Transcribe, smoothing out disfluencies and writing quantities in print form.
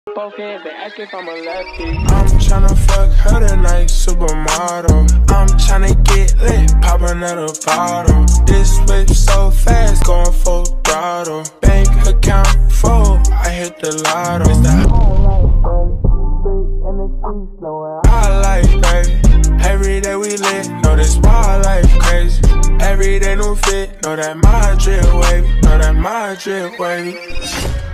Both hands, they ask if I'm a lefty. I'm tryna fuck her tonight, supermodel. I'm tryna get lit, pop another bottle. This whip so fast, going full throttle. Bank account full, I hit the lotto. It's the highlight, baby. Every day we lit, know this wild life crazy. Every day new fit, know that my drip wavy, know that my drip wavy.